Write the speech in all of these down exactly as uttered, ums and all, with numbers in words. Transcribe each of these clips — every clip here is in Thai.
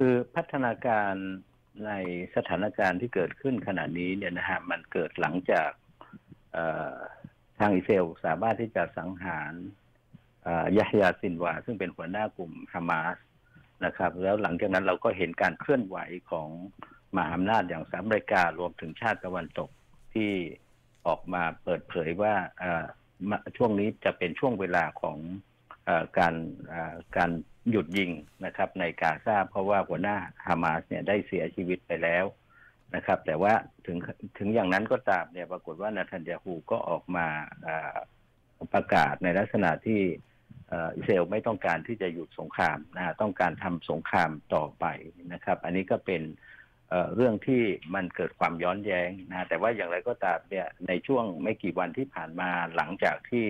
คือพัฒนาการในสถานการณ์ที่เกิดขึ้นขณะนี้เนี่ยนะฮะมันเกิดหลังจากทางอิสราเอลสามารถที่จะสังหารยะฮยาซินวาซึ่งเป็นหัวหน้ากลุ่มฮามาสนะครับแล้วหลังจากนั้นเราก็เห็นการเคลื่อนไหวของมหาอำนาจอย่างสหรัฐอเมริการวมถึงชาติตะวันตกที่ออกมาเปิดเผยว่าช่วงนี้จะเป็นช่วงเวลาของการการหยุดยิงนะครับในกาซาเพราะว่าหัวหน้าฮามาสเนี่ยได้เสียชีวิตไปแล้วนะครับแต่ว่าถึงถึงอย่างนั้นก็ตามเนี่ยปรากฏว่าเนทันยาฮูก็ออกมาประกาศในลักษณะที่อิสราเอลไม่ต้องการที่จะหยุดสงครามนะต้องการทำสงครามต่อไปนะครับอันนี้ก็เป็นเรื่องที่มันเกิดความย้อนแย้งนะแต่ว่าอย่างไรก็ตามเนี่ยในช่วงไม่กี่วันที่ผ่านมาหลังจากที่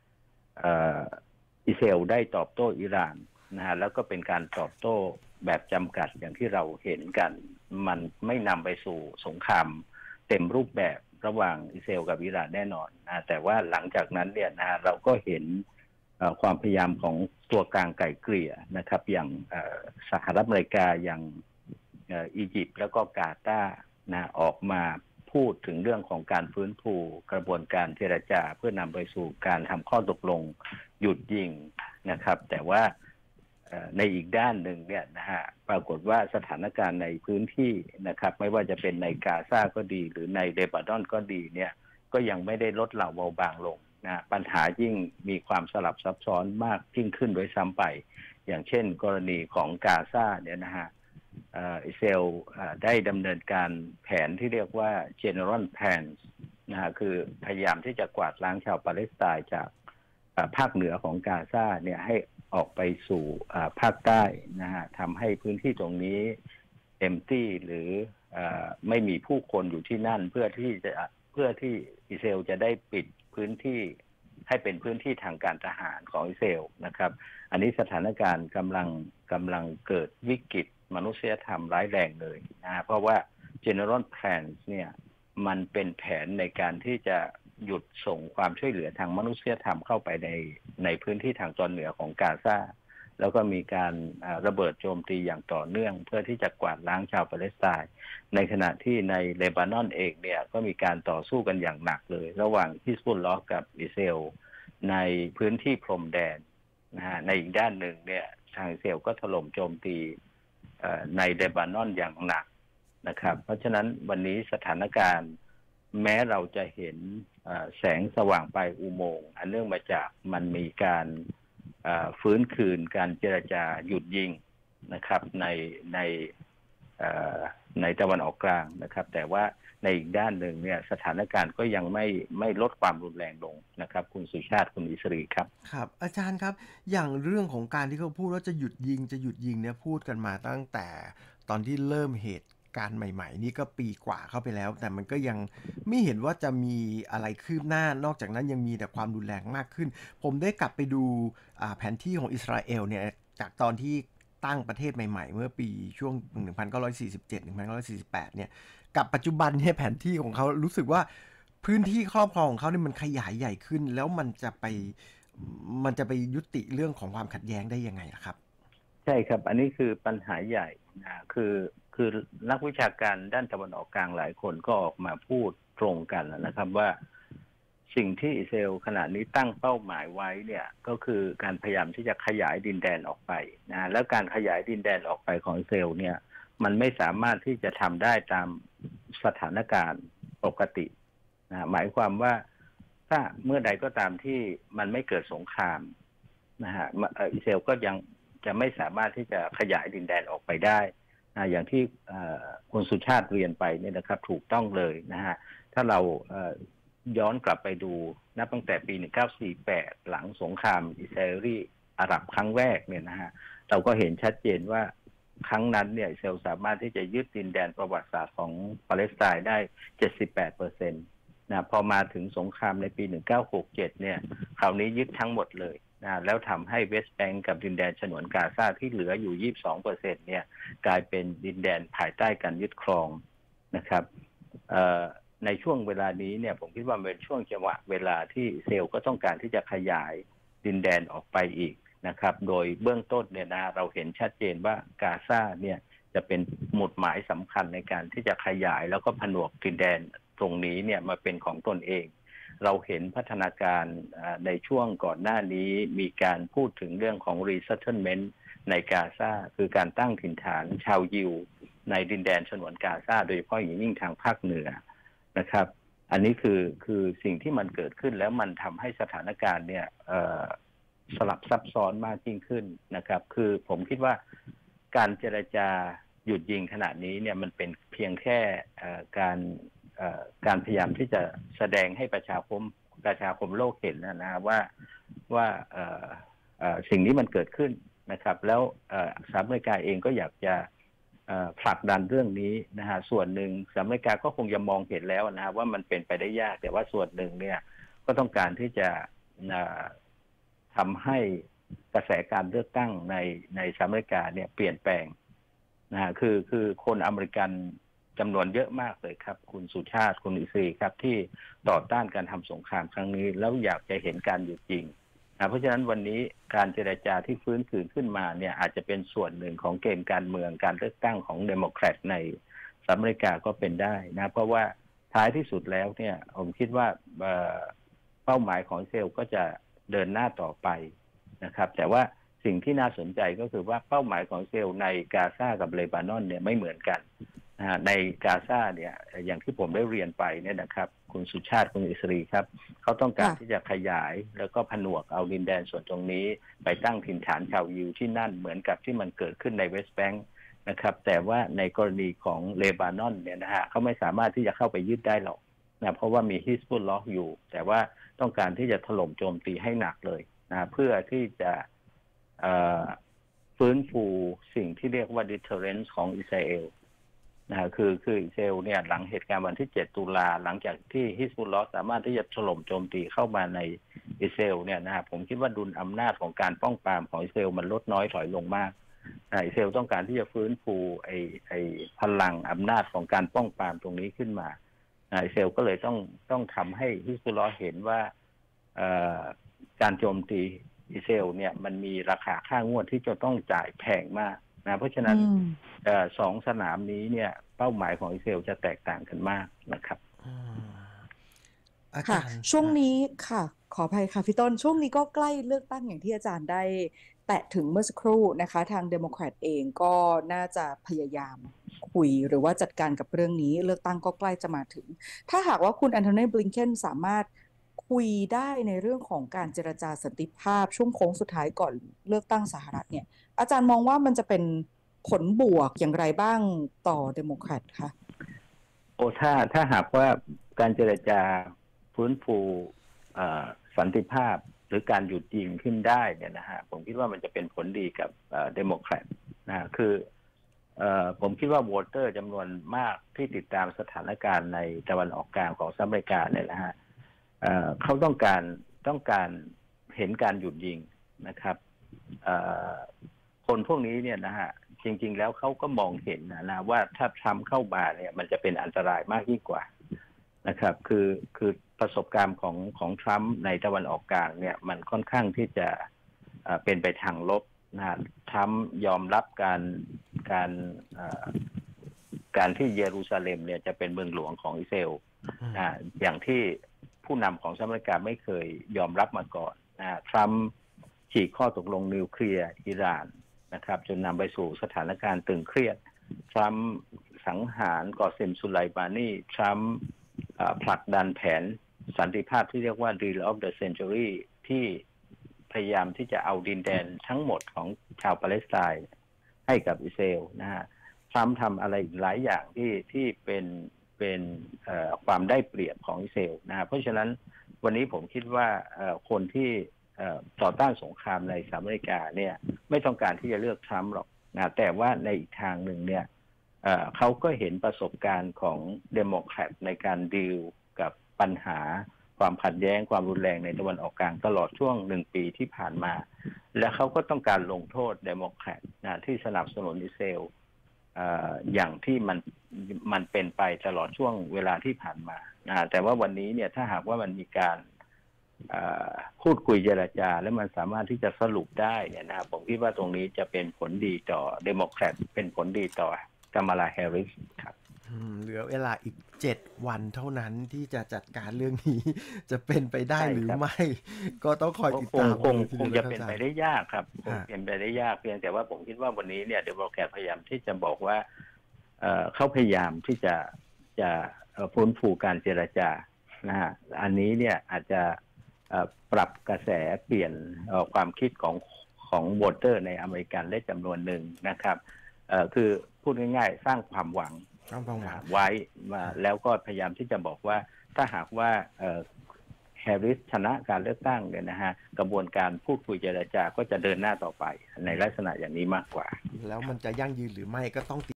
อิสราเอลได้ตอบโต้อิหร่านนะฮะแล้วก็เป็นการตอบโต้แบบจำกัดอย่างที่เราเห็นกันมันไม่นำไปสู่สงครามเต็มรูปแบบระหว่างอิสราเอลกับอิหร่านแน่นอนนะแต่ว่าหลังจากนั้นเนี่ยนะเราก็เห็นความพยายามของตัวกลางไก่เกลี่ยนะครับอย่างสหรัฐอเมริกาอย่างอียิปต์แล้วก็กาตาร์นะออกมาพูดถึงเรื่องของการฟื้นฟูกระบวนการเจรจาเพื่อนำไปสู่การทำข้อตกลงหยุดยิงนะครับแต่ว่าในอีกด้านหนึ่งเนี่ยนะฮะปรากฏว่าสถานการณ์ในพื้นที่นะครับไม่ว่าจะเป็นในกาซาก็ดีหรือในเลบานอนก็ดีเนี่ยก็ยังไม่ได้ลดเหล่าเบาบางลงนะปัญหายิ่งมีความสลับซับซ้อนมากยิ่งขึ้นโดยซ้ำไปอย่างเช่นกรณีของกาซาเนี่ยนะฮะอิสราเอลได้ดำเนินการแผนที่เรียกว่า General Plan นะฮะคือพยายามที่จะกวาดล้างชาวปาเลสไตน์จากภาคเหนือของกาซาเนี่ยให้ออกไปสู่ภาคใต้นะฮะทำให้พื้นที่ตรงนี้เต็มที่หรือไม่มีผู้คนอยู่ที่นั่นเพื่อที่จะเพื่อที่อิสราเอลจะได้ปิดพื้นที่ให้เป็นพื้นที่ทางการทหารของอิสราเอลนะครับอันนี้สถานการณ์กำลังกำลังเกิดวิกฤตมนุษยธรรมร้ายแรงเลยนะเพราะว่า General Plan เนี่ยมันเป็นแผนในการที่จะหยุดส่งความช่วยเหลือทางมนุษยธรรมเข้าไปในในพื้นที่ทางตอนเหนือของกาซาแล้วก็มีการระเบิดโจมตีอย่างต่อเนื่องเพื่อที่จะกวาดล้างชาวปาเลสไตน์ในขณะที่ในเลบานอนเองเนี่ยก็มีการต่อสู้กันอย่างหนักเลยระหว่างฮิซบุลลอฮ์กับอิสราเอลในพื้นที่พรมแดนนะฮะในอีกด้านหนึ่งเนี่ยทางอิสราเอลก็ถล่มโจมตีในเลบานอนอย่างหนักนะครับเพราะฉะนั้นวันนี้สถานการณ์แม้เราจะเห็นแสงสว่างปลายอุโมงค์อันเนื่องมาจากมันมีการฟื้นคืนการเจรจาหยุดยิงนะครับในในในตะวันออกกลางนะครับแต่ว่าในอีกด้านหนึ่งเนี่ยสถานการณ์ก็ยังไม่ไม่ลดความรุนแรงลงนะครับคุณสุชาติคุณอิสรีครับครับอาจารย์ครับอย่างเรื่องของการที่เขาพูดว่าจะหยุดยิงจะหยุดยิงเนี่ยพูดกันมาตั้งแต่ตอนที่เริ่มเหตุการณ์ใหม่ๆนี่ก็ปีกว่าเข้าไปแล้วแต่มันก็ยังไม่เห็นว่าจะมีอะไรคืบหน้านอกจากนั้นยังมีแต่ความรุนแรงมากขึ้นผมได้กลับไปดูแผนที่ของอิสราเอลเนี่ยจากตอนที่ตั้งประเทศใหม่ๆเมื่อปีช่วงหนึ่งพันเก้าร้อยสี่สิบเจ็ด หนึ่งพันเก้าร้อยสี่สิบแปดเนี่ยกับปัจจุบันเนี่ยแผนที่ของเขารู้สึกว่าพื้นที่ครอบครองของเขาเนี่ยมันขยายใหญ่ขึ้นแล้วมันจะไปมันจะไปยุติเรื่องของความขัดแย้งได้ยังไงล่ะครับใช่ครับอันนี้คือปัญหาใหญ่นะคือคือนักวิชาการด้านตะวันออกกลางหลายคนก็ออกมาพูดตรงกันนะครับว่าสิ่งที่อิสราเอลขณะนี้ตั้งเป้าหมายไว้เนี่ยก็คือการพยายามที่จะขยายดินแดนออกไปนะแล้วการขยายดินแดนออกไปของอิสราเอลเนี่ยมันไม่สามารถที่จะทำได้ตามสถานการณ์ปกตินะหมายความว่าถ้าเมื่อใดก็ตามที่มันไม่เกิดสงครามนะฮะอิสราเอลก็ยังจะไม่สามารถที่จะขยายดินแดนออกไปได้นะอย่างที่คุณสุชาติเรียนไปเนี่ยนะครับถูกต้องเลยนะฮะถ้าเราย้อนกลับไปดูนับตั้งแต่ปีหนึ่งพันเก้าร้อยสี่สิบแปดหลังสงครามอิสราเอลีอาหรับครั้งแรกเนี่ยนะฮะเราก็เห็นชัดเจนว่าครั้งนั้นเนี่ยอิสราเอลสามารถที่จะยึดดินแดนประวัติศาสตร์ของปาเลสไตน์ได้ เจ็ดสิบแปดเปอร์เซ็นต์ นะพอมาถึงสงครามในปีหนึ่งพันเก้าร้อยหกสิบเจ็ดเนี่ยคราวนี้ยึดทั้งหมดเลยนะแล้วทำให้เวสต์แบงก์กับดินแดนฉนวนกาซาที่เหลืออยู่ ยี่สิบสองเปอร์เซ็นต์ เนี่ยกลายเป็นดินแดนภายใต้การยึดครองนะครับในช่วงเวลานี้เนี่ยผมคิดว่าเป็นช่วงจังหวะเวลาที่อิสราเอลก็ต้องการที่จะขยายดินแดนออกไปอีกนะครับโดยเบื้องต้นเนี่ยนะเราเห็นชัดเจนว่ากาซาเนี่ยจะเป็นหมุดหมายสำคัญในการที่จะขยายแล้วก็ผนวกดินแดนตรงนี้เนี่ยมาเป็นของตนเองเราเห็นพัฒนาการในช่วงก่อนหน้านี้มีการพูดถึงเรื่องของ resettlement ในกาซาคือการตั้งถิ่นฐานชาวยิวในดินแดนฉนวนกาซาโดยเฉพาะอย่างยิ่งทางภาคเหนือนะครับอันนี้คือคือสิ่งที่มันเกิดขึ้นแล้วมันทำให้สถานการณ์เนี่ยสลับซับซ้อนมากยิ่งขึ้นนะครับคือผมคิดว่าการเจรจาหยุดยิงขณะนี้เนี่ยมันเป็นเพียงแค่การการพยายามที่จะแสดงให้ประชาคมประชาคมโลกเห็นนะฮะว่าว่าสิ่งนี้มันเกิดขึ้นนะครับแล้วสหรัฐอเมริกาเองก็อยากจะผลักดันเรื่องนี้นะฮะส่วนหนึ่งสหรัฐอเมริกาก็คงจะมองเห็นแล้วนะฮะว่ามันเป็นไปได้ยากแต่ว่าส่วนหนึ่งเนี่ยก็ต้องการที่จะทำให้กระแสการเลือกตั้งในในสหรัฐอเมริกาเนี่ยเปลี่ยนแปลงนะฮะคือคือคนอเมริกันจำนวนเยอะมากเลยครับคุณสุชาติคุณอิสรีครับที่ต่อต้านการทำสงครามครั้งนี้แล้วอยากจะเห็นการหยุดยิงนะเพราะฉะนั้นวันนี้การเจรจาที่ฟื้นคืนขึ้นมาเนี่ยอาจจะเป็นส่วนหนึ่งของเกมการเมืองการเลือกตั้งของเดโมแครตในสหรัฐอเมริกาก็เป็นได้นะเพราะว่าท้ายที่สุดแล้วเนี่ยผมคิดว่าเป้าหมายของอิสราเอลก็จะเดินหน้าต่อไปนะครับแต่ว่าสิ่งที่น่าสนใจก็คือว่าเป้าหมายของอิสราเอลในกาซากับเลบานอนเนี่ยไม่เหมือนกันในกาซาเนี่ยอย่างที่ผมได้เรียนไปเนี่ยนะครับคุณสุชาติคุณอิสรีครับเขาต้องการที่จะขยายแล้วก็ผนวกเอาดินแดนส่วนตรงนี้ไปตั้งถิ่นฐานชาวยิวที่นั่นเหมือนกับที่มันเกิดขึ้นในเวสต์แบงค์นะครับแต่ว่าในกรณีของเลบานอนเนี่ยนะฮะเขาไม่สามารถที่จะเข้าไปยึดได้หรอกนะเพราะว่ามีฮิสบุลลอฮ์อยู่แต่ว่าต้องการที่จะถล่มโจมตีให้หนักเลยนะเพื่อที่จะฟื้นฟูสิ่งที่เรียกว่า deterrence ของอิสราเอลนะคือคืออิสราเอลเนี่ยหลังเหตุการณ์วันที่เจ็ดตุลาหลังจากที่ฮิสบุลลอฮ์สามารถที่จะถล่มโจมตีเข้ามาในอิสราเอลเนี่ยนะผมคิดว่าดุลอำนาจของการป้องปรามของอิสราเอลมันลดน้อยถอยลงมากอิสราเอลต้องการที่จะฟื้นฟูไอ้ไอ้พลังอำนาจของการป้องปรามตรงนี้ขึ้นมาอิสราเอลก็เลยต้องต้องทำให้ฮิสบุลลอฮ์เห็นว่าการโจมตีอิสราเอลเนี่ยมันมีราคาค่างวดที่จะต้องจ่ายแพงมากนะเพราะฉะนั้นสองสนามนี้เนี่ยเป้าหมายของอิสราเอลจะแตกต่างกันมากนะครับค่ะช่วงนี้ค่ะขออภัยค่ะพี่ต้นช่วงนี้ก็ใกล้เลือกตั้งอย่างที่อาจารย์ได้แตะถึงเมื่อสักครู่นะคะทางเดโมแครตเองก็น่าจะพยายามคุยหรือว่าจัดการกับเรื่องนี้เลือกตั้งก็ใกล้จะมาถึงถ้าหากว่าคุณแอนโทนี บลิงเคนสามารถคุยได้ในเรื่องของการเจรจาสันติภาพช่วงโค้งสุดท้ายก่อนเลือกตั้งสหรัฐเนี่ยอาจารย์มองว่ามันจะเป็นผลบวกอย่างไรบ้างต่อเดโมแครตคะโอ้ถ้าถ้าหากว่าการเจรจาฟื้นฟูสันติภาพหรือการหยุดยิงขึ้นได้เนี่ยนะฮะผมคิดว่ามันจะเป็นผลดีกับเดโมแครตนะคือผมคิดว่าโหวตเตอร์จำนวนมากที่ติดตามสถานการณ์ในตะวันออกกลางของสหรัฐอเมริกาเนี่ยนะฮะเขาต้องการต้องการเห็นการหยุดยิงนะครับคนพวกนี้เนี่ยนะฮะจริงๆแล้วเขาก็มองเห็นนะนะว่าถ้าทรัมป์เข้ามาเนี่ยมันจะเป็นอันตรายมากยิ่งกว่านะครับคือคือประสบการณ์ของของทรัมป์ในตะวันออกกลางเนี่ยมันค่อนข้างที่จะเป็นไปทางลบนะทรัมป์ยอมรับการการการที่เยรูซาเล็มเนี่ยจะเป็นเมืองหลวงของอิสราเอลนะอย่างที่ผู้นำของสหรัฐอเมริกาไม่เคยยอมรับมาก่อนนะทรัมป์ฉีกข้อตกลงนิวเคลียร์อิหร่านนะครับจนนำไปสู่สถานการณ์ตึงเครียดทรัมป์สังหารกอเซมสุไลมานีทรัมป์ผลักดันแผนสันติภาพที่เรียกว่า Deal of the Century ที่พยายามที่จะเอาดินแดนทั้งหมดของชาวปาเลสไตน์ให้กับอิสราเอลนะฮะทรัมป์ทำอะไรอีกหลายอย่างที่ที่เป็นเป็นความได้เปรียบของอิสราเอลนะฮะเพราะฉะนั้นวันนี้ผมคิดว่าคนที่ต่อต้านสงครามในสหรัฐอเมริกาเนี่ยไม่ต้องการที่จะเลือกทรัมป์หรอกนะแต่ว่าในอีกทางหนึ่งเนี่ยเขาก็เห็นประสบการณ์ของเดโมแครตในการดีลกับปัญหาความขัดแย้งความรุนแรงในตะวันออกกลางตลอดช่วงหนึ่งปีที่ผ่านมาและเขาก็ต้องการลงโทษเดโมแครตนะที่สนับสนุนอิสราเอลอย่างที่มันมันเป็นไปตลอดช่วงเวลาที่ผ่านมานะแต่ว่าวันนี้เนี่ยถ้าหากว่ามันมีการพูดคุยเจรจาแล้วมันสามารถที่จะสรุปได้เนี่ยนะผมคิดว่าตรงนี้จะเป็นผลดีต่อเดโมแครตเป็นผลดีต่อกามาลาแฮร์ริสครับเหลือเวลาอีกเจ็ดวันเท่านั้นที่จะจัดการเรื่องนี้จะเป็นไปได้หรือไม่ก็ต้องคอยติดตามคงคงจะเป็นไปได้ยากครับคงเป็นไปได้ยากเพียงแต่ว่าผมคิดว่าวันนี้เนี่ยเดโมแครตพยายามที่จะบอกว่าเขาพยายามที่จะจะฟื้นฟูการเจรจานะฮะอันนี้เนี่ยอาจจะปรับกระแสเปลี่ยนความคิดของของโหวตเตอร์ในอเมริกันได้จำนวนหนึ่งนะครับคือพูดง่ายๆสร้างความหวังไว้มาแล้วก็พยายามที่จะบอกว่าถ้าหากว่าแฮร์ริสชนะการเลือกตั้งเนี่ยนะฮะกระบวนการพูดคุยเจรจาก็จะเดินหน้าต่อไปในลักษณะอย่างนี้มากกว่าแล้วมันจะยั่งยืนหรือไม่ก็ต้อง